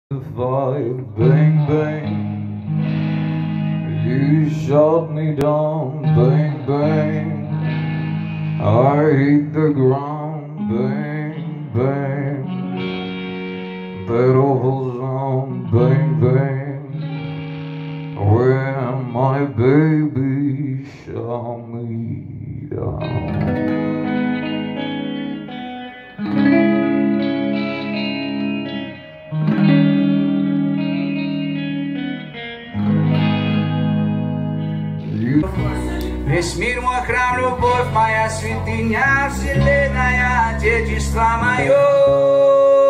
Bang bang, you shot me down. Bang bang, I hit the ground. Bang bang, that awful sound. Bang bang, when my baby shot me down. Весь мир мой храм, любовь моя, святыня вселенная, отечество мое.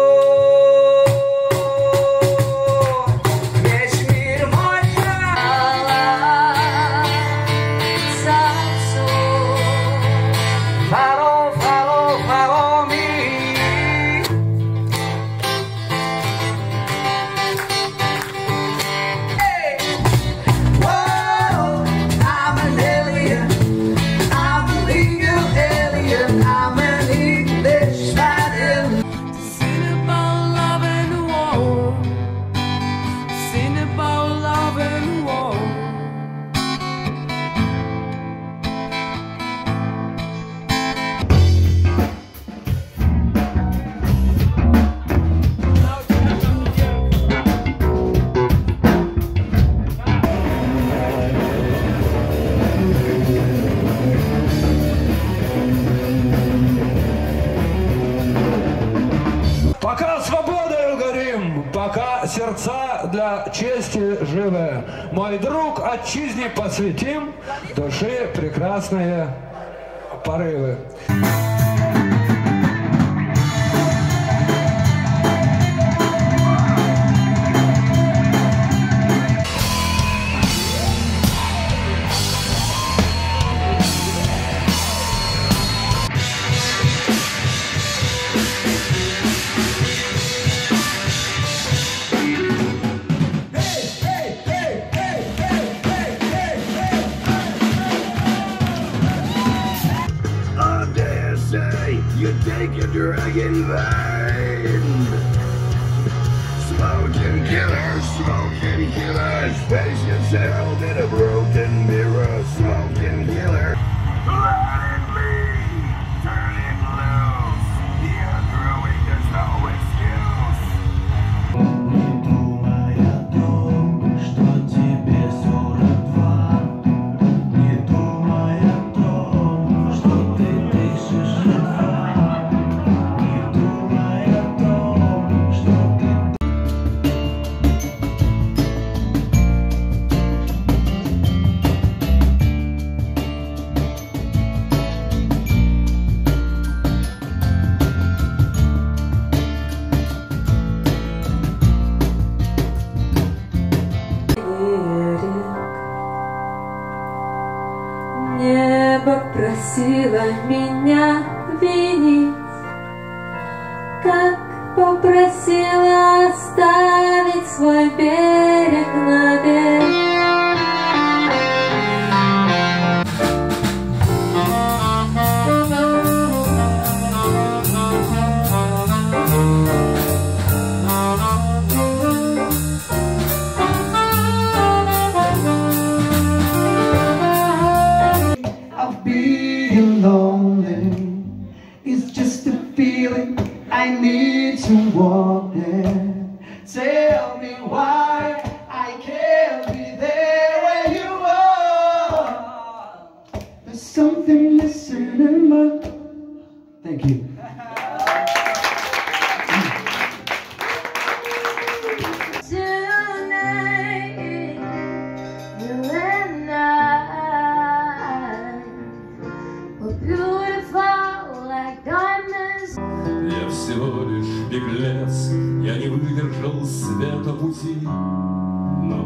Пока свободою горим, пока сердца для чести живы, мой друг, отчизне посвятим души прекрасные порывы. You take a drug in vain. Smoking killers, face yourself in a broken mirror. Smoking killer. Let it be, turn it loose. You're growing, there's no excuse. Не думай о том, что тебе 42. Не думай о том, что ты дышишь жива. Не думай о том, что ты... Небо просило меня винить, как попросила оставить свой берег навек. Being lonely is just a feeling I need to walk in. Tell me why I can't be there where you are. There's something missing in my... Thank you. Я всего лишь беглец, я не выдержал света пути, но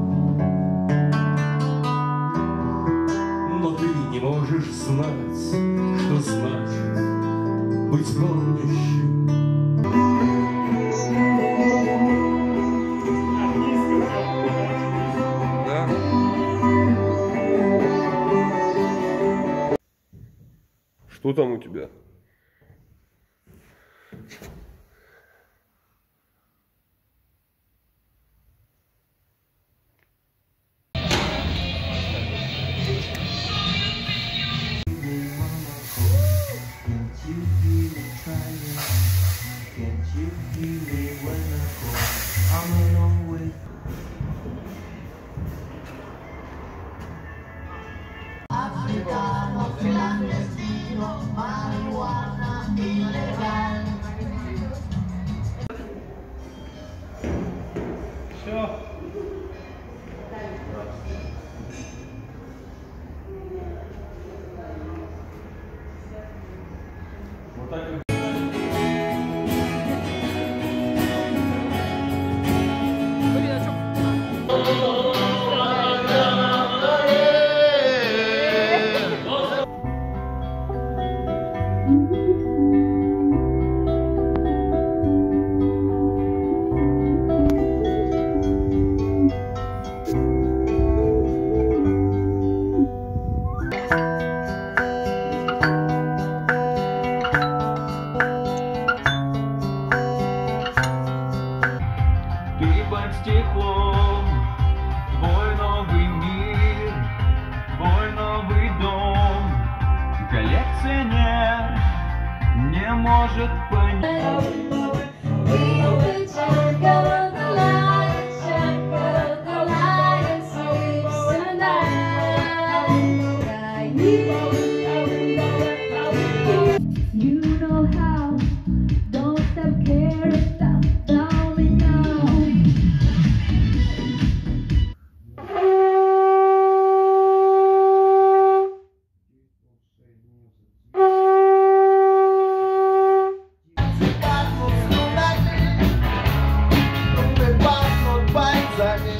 ты не можешь знать, что значит быть помнящим. Что там у тебя? Все. Вот так. Под стеклом твой новый мир, твой новый дом. Коллекционер не может понять. За ней